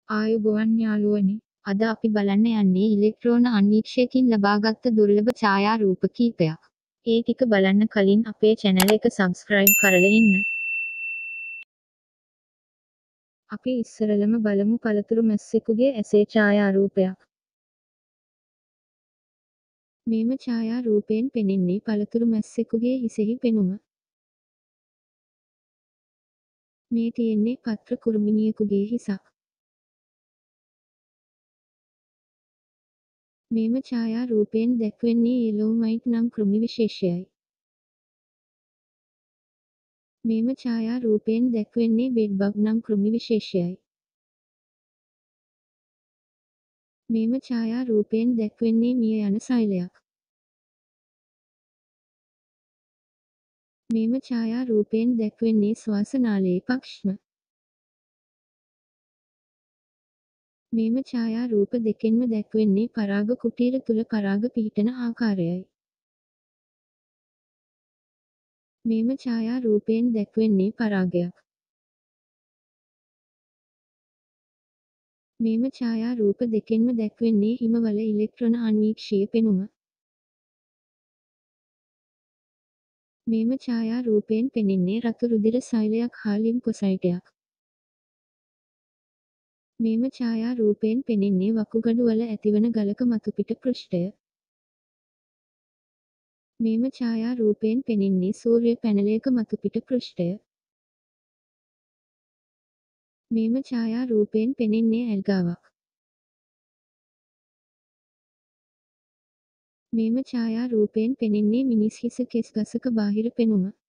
ආයුබෝවන් යාළුවනේ. අද අපි බලන්න යන්නේ ඉලෙක්ට්‍රෝන අන්වීක්ෂයකින් ලබාගත් දුර්ලභ ඡායා රූප කීපයක්. ඒ ටික බලන්න කලින් අපේ channel එක subscribe කරලා ඉන්න. අපි ඉස්සරලම බලමු පළතුරු මැස්සෙකුගේ ඇසේ ඡායා රූපයක්. මේම ඡායා රූපයෙන් පෙනෙන්නේ පළතුරු මැස්සෙකුගේ හිසෙහි පෙනුම. මේ තියෙන්නේ පත්‍ර කුරුමිනියෙකුගේ හිසක්. මේම ඡායා රූපයෙන් දැක්වෙන්නේ යෙලෝමයිට් නම් කෘමි විශේෂයයි. මේම ඡායා රූපයෙන් දැක්වෙන්නේ බෙඩ්බග් නම් කෘමි විශේෂයයි. මේම ඡායා රූපයෙන් දැක්වෙන්නේ මිය යන සෛලයක්. මේම ඡායා රූපයෙන් දැක්වෙන්නේ ශ්වාසනාලයේ පක්ෂම. මේම ඡායා රූප දෙකෙන්ම දැක්වෙන්නේ පරාග කුටීර තුල පරාග පිහිටන ආකාරයයි. මේම ඡායා රූපයෙන් දැක්වෙන්නේ පරාගයක්. මේම ඡායා රූප දෙකෙන්ම දැක්වෙන්නේ හිමවල ඉලෙක්ට්‍රෝන අන්වීක්ෂීය පෙනුම. මේම ඡායා රූපයෙන් පෙනෙන්නේ රතු රුධිර සෛලයක් හා ලිම්ෆොසයිටයක්. මේම ඡායා රූපයෙන් පෙනෙන්නේ වකුගඩු වල ඇතිවන ගලක මතුපිට පෘෂ්ඨය. මේම ඡායා රූපයෙන් පෙනෙන්නේ සූර්ය පැනලයක මතුපිට පෘෂ්ඨය. මේම ඡායා රූපයෙන් පෙනෙන්නේ ඇල්ගාවක්. මේම ඡායා රූපයෙන් පෙනෙන්නේ මිනිස් හිස කෙස් ගසක බාහිර පෙනුම.